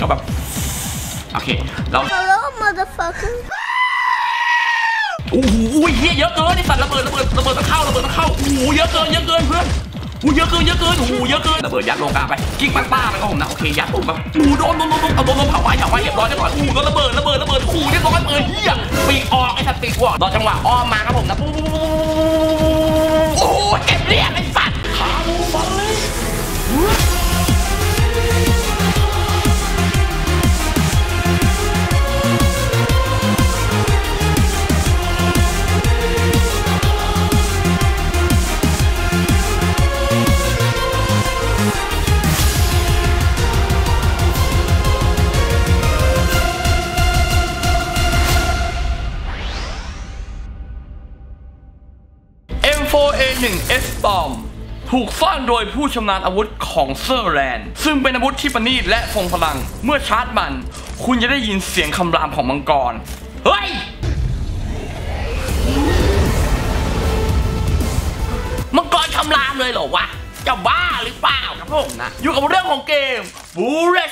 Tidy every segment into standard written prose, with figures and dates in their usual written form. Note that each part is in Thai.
ก็แบบโอเคเรา Hello motherfucker โอ้โหเฮียเยอะเกินไอ้สัตว์ระเบิดต้องเข้าโอ้โหเยอะเกินเพื่อนโอ้เยอะเกินโอ้โหเยอะเกินระเบิดยัดลงกลางไปกิ๊กป้าไปครับผมนะโอเคยัดผมแบบโอ้โดนเอาโดนเผาไว้เรียบร้อยโอ้โหระเบิดโอ้โหเรียบร้อยเปิดเฮียปีออกไอ้สัตว์ปีออกรอจังหวะอ้อมมาครับผมนะโอ้โหเก็บเรียบไอ้สัตว์ขาโอ้ฟังเลยM4A1S-Storm ถูกสร้างโดยผู้ชำนาญอาวุธของเซอร์แลนด์ซึ่งเป็นอาวุธที่ประณีตและทรงพลังเมื่อชาร์จมันคุณจะได้ยินเสียงคำรามของมังกรเฮ้ยมังกรคำรามเลยเหรอวะจะบ้าหรือเปล่าครับผมนะอยู่กับเรื่องของเกม Bullet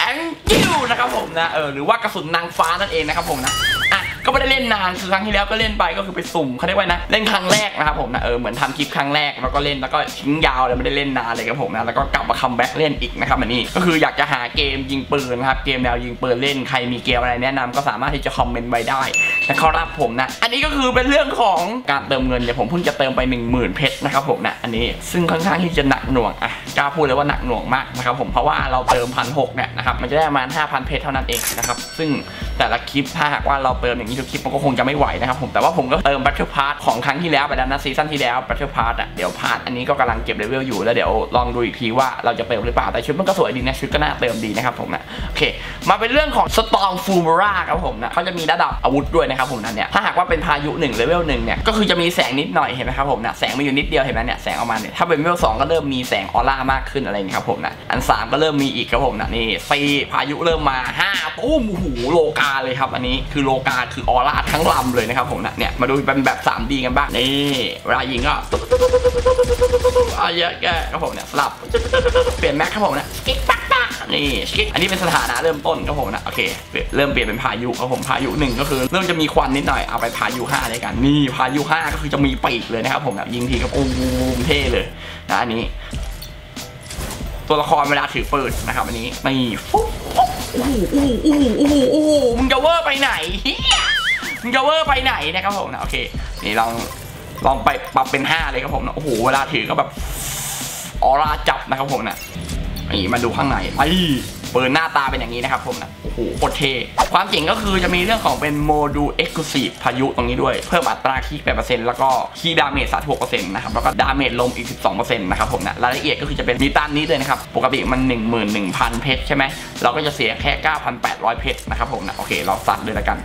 Angel นะครับผมนะหรือว่ากระสุนนางฟ้านั่นเองนะครับผมนะก็ไม่ได้เล่นนานคือครั้งที่แล้วก็เล่นไปก็คือไปสุ่มเขาเรียกว่านะเล่นครั้งแรกนะครับผมนะเหมือนทำคลิปครั้งแรกแล้วก็เล่นแล้วก็ทิ้งยาวเลยไม่ได้เล่นนานเลยครับผมนะแล้วก็กลับมาคัมแบ็กเล่นอีกนะครับอันนี้ก็คืออยากจะหาเกมยิงปืนนะครับเกมแนวยิงปืนเล่นใครมีเกมอะไรแนะนำก็สามารถที่จะคอมเมนต์ไว้ได้นะครับผมนะอันนี้ก็คือเป็นเรื่องของการเติมเงินเนี่ยผมเพิ่งจะเติมไป 10,000 เพชรนะครับผมนะอันนี้ซึ่งค่อนข้างที่จะหนักหน่วงกล้าพูดเลยว่าหนักหน่วงมากนะครับผมเพราะว่าเราเติม 1,600 เนี่ยนะครับมันจะได้ประมาณ 5,000 เพชรเท่านั้นเองนะครับซึ่งแต่ละคลิปถ้าหากว่าเราเติมอย่างนี้ทุกคลิปมันก็คงจะไม่ไหวนะครับผมแต่ว่าผมก็เติม Battle Pass ของครั้งที่แล้วไปแล้วนะซีซั่นที่แล้ว Battle Pass เดี๋ยวพาร์ทอันนี้ก็กำลังเก็บเลเวลอยู่แล้วเดี๋ยวลองดูอีกทีว่าเราจะเติมหรือเปล่าแต่ชุดมันก็สวยดีนะชุดก็น่าเติมดีนะครับผมนะโอเคมาเป็นเรื่องของ Storm Fumara ครับผมนะเขาจะมีระดับอาวุธด้วยนะครับผมนะเนี่ยถ้าหากว่าเป็นพายุ1เลเวล1เนี่ยก็คือจะมีแสงนิดหน่อยเห็นไหมครับผมนะแสงมีอยู่นิดเดียวเห็นไหมเนี่ยแสงออกมาเนี่ยถ้าเป็นเลเวล2ก็เริ่มมีแสงออร่ามากขึ้นอะไรอย่างนี้ครับผมนะอัน3ก็เริ่มมีอีกครับผมนะนี่4พายุเริ่มมา5ตุ้มโอ้โหโลกาเลยครับอันนี้คือโลกาคือออร่าทั้งลำเลยนะครับผมนะเนี่ยมาดูเป็นแบบ 3D กันบ้างนี่เวลายิงก็เยอะแยะครับผมเนี่ยสลับเปลี่ยนแม็กครับผมนะกิ๊กปักปักนี่กิ๊กอันนี้เป็นสถานะเริ่มต้นครับผมนะโอเคเริ่มเปลี่ยนเป็นพายุครับผมพายุ1ก็คือเริ่มจะมีควันนิดหน่อยเอาไปพายุ5เลยกันนี่พายุ5ก็คือจะมีปีกเลยนะครับผมนะยิงทีก็โอ้โหเท่เลยนะอันนี้ตัวละครเวลาถือปืนนะครับอันนี้นี่ฟุ๊บโอ้โหมึงจะเวอร์ไปไหนมึงจะเวอร์ไปไหนนะครับผมนะโอเคนี่ลองไปปรับเป็น5เลยครับผมนะโอ้โหเวลาถือก็แบบออร่าจับนะครับผมนะนี่มาดูข้างในไอ้ปืนหน้าตาเป็นอย่างนี้นะครับผมนะโอ้โหโคตรเท่ความเจ๋งก็คือจะมีเรื่องของเป็นโมดูล Exclusive พายุตรงนี้ด้วยเพิ่มอัตราคีย์ 8% แล้วก็คีย์ดาเมจ 36% นะครับแล้วก็ดาเมจลมอีก 12% นะครับผมนะรายละเอียดก็คือจะเป็นมีตามนี้เลยนะครับปกติมัน 11,000 เพชรใช่ไหมเราก็จะเสียแค่ 9,800 เพชรนะครับผมนะโอเคเราสัตว์เลยละกัน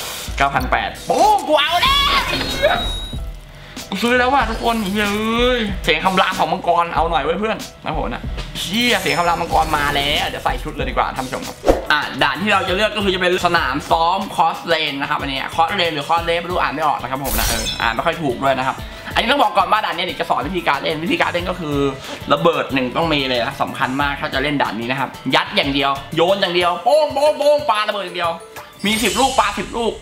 9,800 โอ้กูเอาแล้วซื้อแล้วว่ะทุกคนเฮ้ยเสียงคำรามของมังกรเอาหน่อยไว้เพื่อนนะผมนะเชี่ยเสียงคำรามมังกรมาแล้วเดี๋ยวใส่ชุดเลยดีกว่าท่านผู้ชมครับด่านที่เราจะเลือกก็คือจะเป็นสนามซ้อมคอสเลนนะครับอันนี้คอสเลนหรือคอสเลนไม่รู้อ่านไม่ออกนะครับผมนะอ่านไม่ค่อยถูกด้วยนะครับอันนี้ต้องบอกก่อนว่าด่านนี้เดี๋ยวจะสอนวิธีการเล่นก็คือระเบิด1ต้องมีเลยนะสำคัญมากถ้าจะเล่นด่านนี้นะครับยัดอย่างเดียวโยนอย่างเดียวโป้งปาระเบิดอย่างเดียวมี10 ลูกปา10 ลูก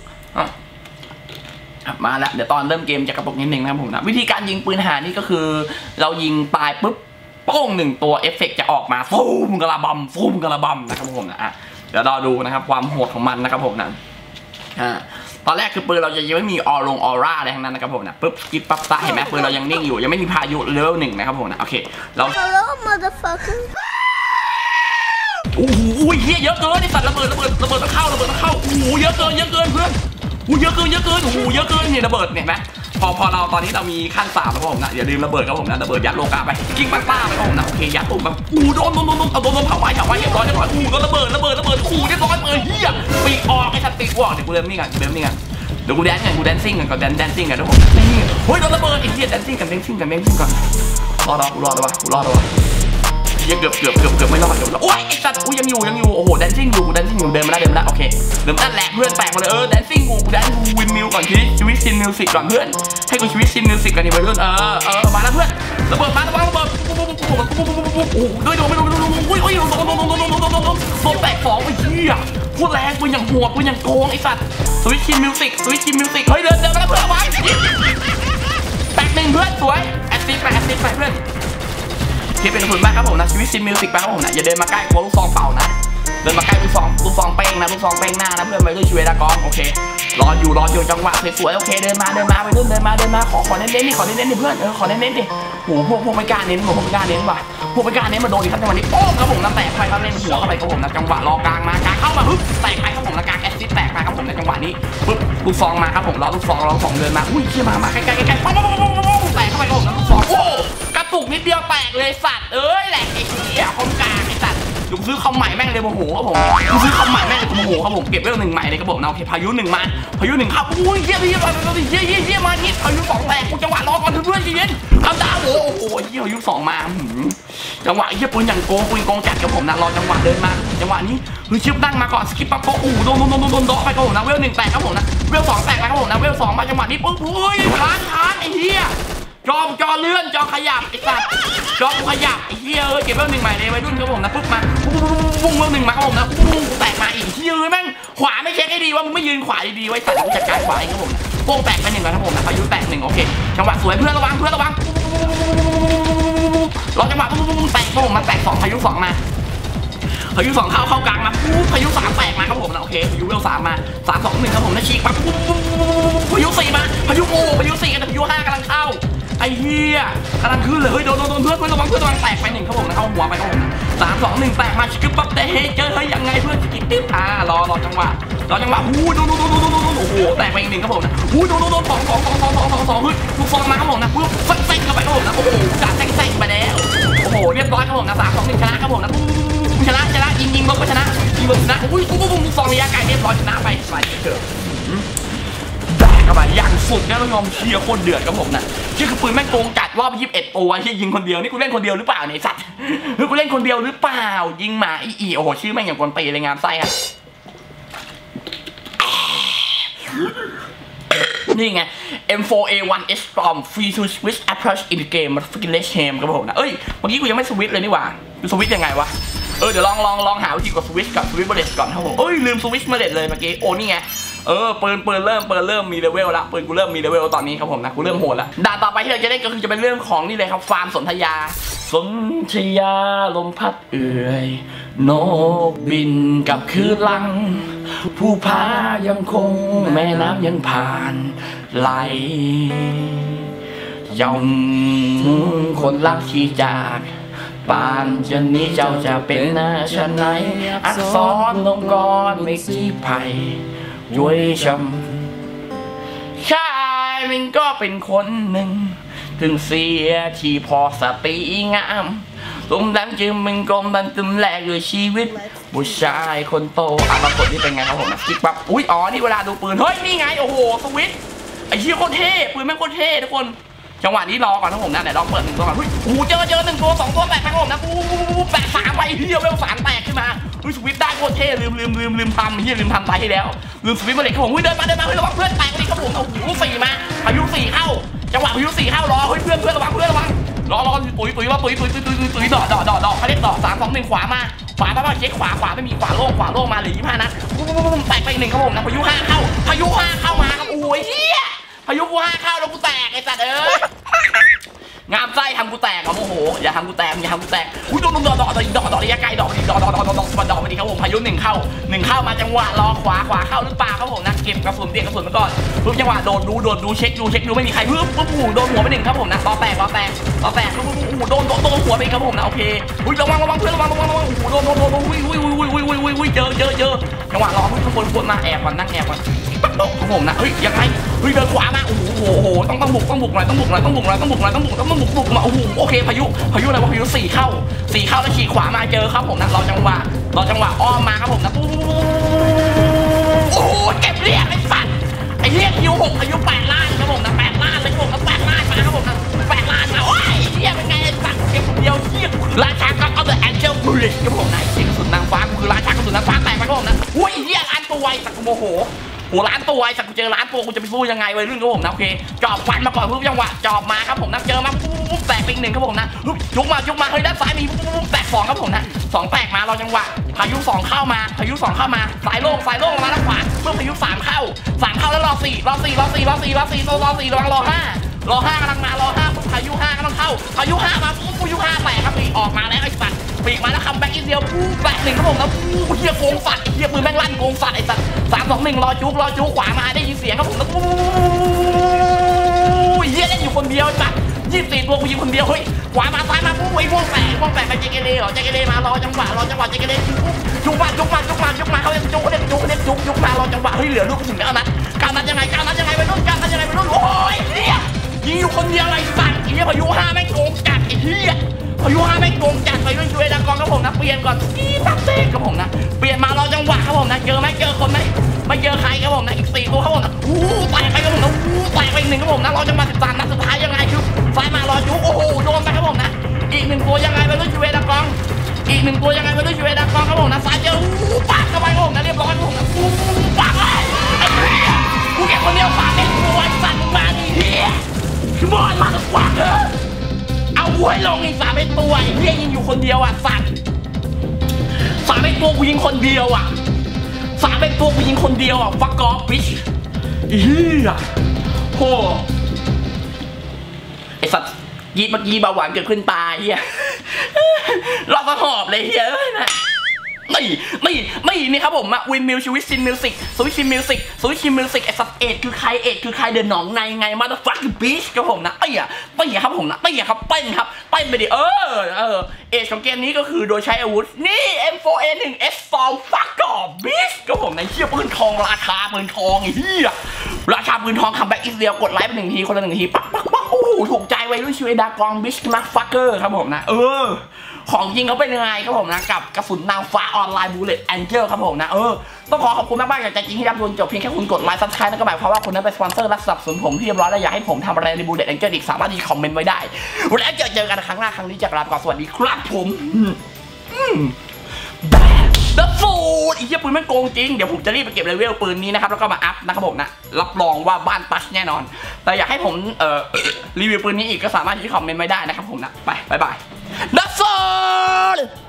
มาแล้วเดี๋ยวตอนเริ่มเกมจะกระตุกนิดนึงนะครับผมนะวิธีการยิงปืนหานี่ก็คือเรายิงตายปุ๊บโป้ง1ตัวเอฟเฟกต์จะออกมาฟูมกระบำนะครับผมนะเดี๋ยวรอดูนะครับความโหดของมันนะครับผมนะตอนแรกคือปืนเราจะยังไม่มีออร่าอะไรทั้งนั้นนะครับผมนะปุ๊บกิ๊บปั๊บตาเห็นไหมปืนเรายังนิ่งอยู่ยังไม่มีพายุเลเวล1นะครับผมนะโอเคเรา Hello motherfucker โอ้โหเฮียเยอะเกินไอ้สัตว์ระเบิดต้องเข้าโอ้โหเยอะเกินเพื่อนเยอะเกินโอ้โหเยอะเกินเนี่ยระเบิดเนี่ยไหมพอเราตอนนี้เรามีขั้น3แล้วผมนะอย่าลืมระเบิดครับผมนะระเบิดยัดโลกาไปกิ๊กป้าไปครับผมนะโอเคยัดตุ่มแบบโอ้โดนเอาโดนเผาไว้เรียบร้อยโอ้โหโดนระเบิดโอ้โหเรียบร้อยเฮียปีกออกไอ้สัตว์ปีกออกเดี๋ยวกูเริ่มนี่กันเดี๋ยวกูแดนซิ่งกันแดนซิ่งกันทุกคนนี่เฮ้ยโดนระเบิดไอ้เฮียแดนซิ่งกันก่อนรอแล้ววะเกือบไม่รอดโอ้ยไอ้สัตว์ยังอยู่โอ้โหแดนซิ่งเดินมาแล้วโอเคเดินนั่นแหละเพื่อนแตกมาเลยแดนซิ่งกูแดนวินมิวก่อนชีวิตซินมิวสิกก่อนเพื่อนให้กูชีวิตซินมิวสิกกันดิเพื่อนมาแล้วเพื่อนระเบิดมาระเบิดโอ้ด้วยโดนไม่โดนโดนแตก2ไอ้เหี้ยพูดแรงกูอย่างหัวกูอย่างโกงไอ้สัตว์สวิตชินมิวสิกเฮ้ยเดินมาแล้วเพื่อนไว้แตก1เพื่อนสวยแอสซิสไปเพื่อนที่เป็นผลมากครับผมนะชีวิตซินมิวสิกไปครับผมนะอย่าเดินมาใกล้กลัวลูกซองเป่านะเดินมาใกล้ลูกซองเป้งนะลูกซองเป้งหน้านะเพื่อนไปด้วยชีวิตดากองโอเครออยู่จังหวะสวยๆโอเคเดินมาไปเดินมาขอเน้นดิเพื่อนขอเน้นดิโอ้พวกไม่กล้าเน้นพวกไม่กล้าเน้นว่ะพวกไม่กล้าเน้นมาโดนอีกครับจังหวะนี้โอ้ครับผมนะแตกไปครับเล่นหัวเข้าไปครับผมนะจังหวะรอกลางมากลางเข้ามาปึ๊บแตกไปครับผมนะกลางแอสซิสแตกไปครับผมในจังหวะนี้ปึ๊บลูกซองมาครับผมรอลูกซองเดินมาอุ้ยเชี่ยมาใกล้แตกเข้าไปครับผมนะลูกซองโอ้กระตุกนิดเดียวแตกเลยสัตว์แหลกไอ้เหี้ยคนกลางไอ้สัตว์ดูซื้อคอมใหม่แม่งเลยโมโหครับผมซื้อคอมใหม่แม่งเลยโมโหครับผมเก็บไว้1ใหม่เลยครับผมนะโอเคพายุ1มาพายุ1ครับอุ้ยเยี่ยมาที่พายุ2แตกกูจังหวะรอก่อนเพื่อนเย็นเอาดาวโอ้โหเยี่ยพายุ2มาจังหวะเยี่ยปืนอย่างโกงจัดครับผมนะรอจังหวะเดินมาจังหวะนี้ชิปนั่งมาก่อนสกิปปั๊บโอ้โดนโดไปครับผมนะเวล1แตกครับผมนะเวล2แตกไปครับผมนะเวล2มาจังหวะนี้ปุ๊บอุ้ยค้างไอ้เหี้ยจอเลื่อนจอขยับไอ้สัตว์จอขยับไอ้เหี้ยเก็บเวล1ใหม่เลยไว้รุ่นครับผมนะปุ๊บมาปุ้งเวล1มาครับผมนะปุ้งแตกมาอีกเหี้ยแม่งขวาไม่เช็คให้ดีว่ามึงไม่ยืนขวาดีๆไว้สัตว์จัดการขวาเองครับผมโป้งแตกไป1ก่อนครับผมนะพายุแตก1โอเคจังหวะสวยเพื่อนระวังรอจังหวะแตกครับผมมันแตก2พายุ2มาพายุ2เข้ากลางมาพายุ3แตกมาครับผมนะโอเคพายุเวล3มา3 2 1ครับผมนะฉีกปั๊บพายุ4มาพายุ4กันพายุ5กำลังเข้าไอ้เหี้ยกำลังขึ้นเลยเฮ้ยโดนเพื่อนระวังแตกไป1ครับผมนะเข้าหัวไปครับผม3 2 1แตกมาชิคปั๊บแต่เฮ้ยเจอเฮ้ยยังไงเพื่อนกิ๊กรอจังหวะโดนโอ้โหแตกไป1ครับผมนะโดน2เฮ้ยลูกซองมาครับผมนะปุ๊บเซ็งเข้าไปครับผมนะโอ้โหจัดเซ็งไปแล้วโอ้โหเรียบร้อยครับผมนะ3 2 1ชนะครับผมนะชนะยิงลบก็ชนะอุ้ยลูกซองระยะไกลเรียบร้อยชนะไปเถอะเข้าไปอย่างสุดนะท่านผู้ชมเชียร์คนเดือดกับผมนะชื่อคือปืนแม่งโกงจัดรอบ21ตัวที่ยิงคนเดียวนี่กูเล่นคนเดียวหรือเปล่าเนี่ยสัตว์กูเล่นคนเดียวหรือเปล่ายิงหมาอีโอ้โหชื่อแม่งอย่างกวนตีเลยงามไส้อะนี่ไง M4A1H Storm Free to Switch Approach in the game มันฟิกเลชเฮมครับผมนะเมื่อกี้กูยังไม่สวิตช์เลยนี่หว่ากูสวิตช์ยังไงวะเดี๋ยวลองหาวิธีกดสวิตช์กับสวิตช์เบลก่อนครับผมลืมสวิตช์เบลเลยเมื่อกี้โอ้นี่ไงปืนเริ่มมีเลเวลละปืนกูเริ่มมีเลเวลตอนนี้ครับผมนะกูเริ่มโหดละด่านต่อไปที่เราจะได้ก็คือจะเป็นเรื่องของนี่เลยครับฟาร์มสนธยาลมพัดเอื่อยนกบินกับคืนลังผู้พายังคงแม่น้ำยังผ่านไหลยอมคนรักที่จากปานจนนี้เจ้าจะเป็นนาชนไหนอักษรลงกรไม่ขี้ไผ่ย้วยช้ำชายมันก็เป็นคนหนึ่งถึงเสียที่พอสติงามตรงนั้นจึงมึงกลมดันตึมแหลกด้วยชีวิตผู้ชายคนโตปรากฏนี่เป็นไงครับผมนะคลิกปั๊บนี่เวลาดูปืนเฮ้ยนี่ไงโอ้โหสวิตไอ้เชี่ยโคตรเท่ปืนแม่งโคตรเท่ทุกคนจังหวะนี้รอก่อนนะผมนะไหนลองเปิด1ตัวก่อนเจอ1ตัว2ตัวแตกครับผมนะแตก3ไปเฮียเวล3แตกขึ้นมาสวิตได้โคตรเท่ลืมทำลืมทำตายให้แล้วลืมสวิตมาเลยครับผมเดินมาระวังเพื่อนแตกไปครับผมเอา4มาพายุ4เข้าจังหวะพายุ4เข้ารอเพื่อนระวังรอตุ๋ยดอกเขาเรียกดอก3 2 1ขวามาเช็คขวาไม่มีขวาโล่งมาเหลือ25นัดแตกไป1ครับผมนะพายุ5เข้ามาครับโอ้ยเฮียพายุ5เข้าแล้วกูแตกไอ้สัตว์งามไส้ทำกูแตกโมโหอย่าทำกูแตกโดนดอกระยะไกลดอกมาดีครับผมพายุ1เข้ามาจังหวะรอขวาเข้าหรือเปล่าครับผมนะเก็บกระสุนมาก่อนปุ๊บจังหวะโดนดูเช็คดูไม่มีใครปุ๊บโดนหัวไป1ครับผมนะต่อแตกโดนหัวไปครับผมนะโอเคระวังเพื่อนระวังโดนเจอจังหวะรอข้างบนมาแอบก่อนนั่งแอบก่อนครับผมนะยังไงเดินขวามาโอ้โหต้องบุกหน่อยต้องบุกมาโอ้โหโอเคพายุอะไรวะพายุ4เข้าแล้วขี่ขวามาเจอครับผมนะรอจังหวะอ้อมมาครับผมนะโอ้โหเก็บเรียกไอ้สัตว์ไอ้เรียกคิว6พายุ8ล้านครับผมนะ8ล้านเลยครับผม8ล้านมาครับผมนะ8ล้านมาโอ้ยเรียกเป็นไงไอ้สัตว์เก็บเดียวเรียกราชาก็เอาแต่แองเจิลบูลลิชครับผมนะเสียงกระสุนนางฟ้าคือราชากระสุนนางฟ้าแตกไปครับผมนะตัวไอ้สักโมโหล้านตัวไอ้สักกูเจอล้านตัวกูจะไปสู้ยังไงวัยรุ่นครับผมนะโอเคจอบฟันมาก่อนปุ๊บจังหวะจอบมาครับผมนะเจอมาปุ๊บแตกไป1ครับผมนะยุกมาเฮ้ยด้านซ้ายมีปุ๊บแตก2ครับผมนะ2แตกมาเราจังหวะพายุ2เข้ามาสายโล่งมาแล้วขวาเมื่อพายุ3เข้าแล้วรอ4ระวังรอ5กำลังมารอ5ปุ๊บพายุ5กำลังเข้าพายุ5มาปุ๊บพายุ5แตกครับปีออกมาแล้วไอ้สัตว์ปีกมาแล้วคัมแบ็กอีกเดียวปุ๊บแตก1ครับผมแล้วปุ๊บเฮียโกงสัตว์เฮียปืนแม่งลั่นโกงสัตว์ไอ้สัตว์3-2-1รอจุกขวามาได้ยินเสียงครับผมแล้วปุ๊บเฮียเล่นอยู่คนเดียวจัด24ตัวกูยิงคนเดียวเฮ้ยขวามาซ้ายมาปุ๊บไอ้ม่วงแตกไปเจเกเรเหรอเจเกเรมารอจังหวะเจเกเรจุกมาเขาเล่นจุกมารอจังหวะเฮ้ยเหลือลูกถึงแล้วนะการนัดยังไงไปรุ่นโอ้ยเฮียยิงอยู่คนเดียวไอ้สัตว์เฮียพายุ5แม่งโกงจัดไอ้เฮียพายุ5แม่งโกงจัดไปรุ่นช่วยดากองครับผมนะเปลี่ยนก่อนตัดเตะครับผมนะเปลี่ยนมารอจังหวะครับผมนะเจอคนไหมไม่เจอใครครับผมนะอีก4ตัวครับผมนะแตกไปครับผมนะแตกไป1ครับผมนะรอจังหวะ13นัดสุดท้ายยังไงคือซ้ายมารอจุกโอ้โหโดนไปครับผมนะอีก1ตัวยังไงไปรุ่นช่วยดากองอีก1ตัวยังไงไปรุ่นช่วยดากองครับผมนะซ้ายเจอปากเข้าไปครับผมนะเรียบร้อยครับผมนะปากเลยไอ้เหี้ยกูเก็บคนเดียวปากเป็นตัวไอ้สัตว์มึงมาดิเหี้ยบอลมาสักวันเถอะเอาหัวให้ลงอีก3เป็นตัวไอ้เหี้ยยิงอยู่คนเดียวอ่ะสัตว์3เป็นตัวกูยิงคนเดียวอ่ะ3เป็นตัวกูยิงคนเดียวอ่ะฟักกอฟบิชเหี้ยโหไอ้สัตว์ยีเมื่อกี้เบาหวานเกิดขึ้นตายเหี้ยเราก็หอบเลยเหี้ยนะนี่ครับผมอะวินมิวชีวิตซินมิวสิกสวิตชิมมิวสิกไอ้สัตว์เอ็ดคือใครเดินหนองในไงมาฟักคือบีชครับผมนะเตี้ยครับผมนะเตี้ยครับเต้นไปดิเออเอ็ดของเกมนี้ก็คือโดยใช้อาวุธนี่ M4A1 S2 ฟักกอบบีชครับผมในเชี่ยปืนทองราคาปืนทองไอ้เหี้ยราคาปืนทองคัมแบ็กอีกเดียวกดไลค์ไป1ทีคนละ1ทีปักโอ้โหถูกใจไว้ด้วยชีวิตดากองบีชมาฟักเกอร์ครับผมนะของจริงเขาเป็นยังไงครับผมนะกับกระสุนนางฟ้าออนไลน์บูเลตแองเจิลครับผมนะต้องขอขอบคุณมากๆจากใจจริงที่รับชมจบเพียงแค่คุณกดไลค์ซับสไครต์นั่นก็หมายความว่าคุณนั้นเป็นสปอนเซอร์และสนับสนุนผมที่เรียบร้อยแล้วอยากให้ผมทำอะไรในบูเลตแองเจิลอีกสามารถที่คอมเมนต์ไว้ได้แล้วเจอกันครั้งหน้าครั้งนี้จากลาไปก่อนสวัสดีครับผมเดอะฟูดอีกเหี้ยปืนมันโกงจริงเดี๋ยวผมจะรีบไปเก็บเลเวลปืนนี้นะครับแล้วก็มาอัพนะครับผมนะรับรองว่าบ้านปัชแน่นอนแต่อยากให้ผมรีวิวปืนนี้อีกก็สามารถที่คอมเมนต์ไว้ได้นะครับผมนะไปบ๊ายบายเดอะฟูด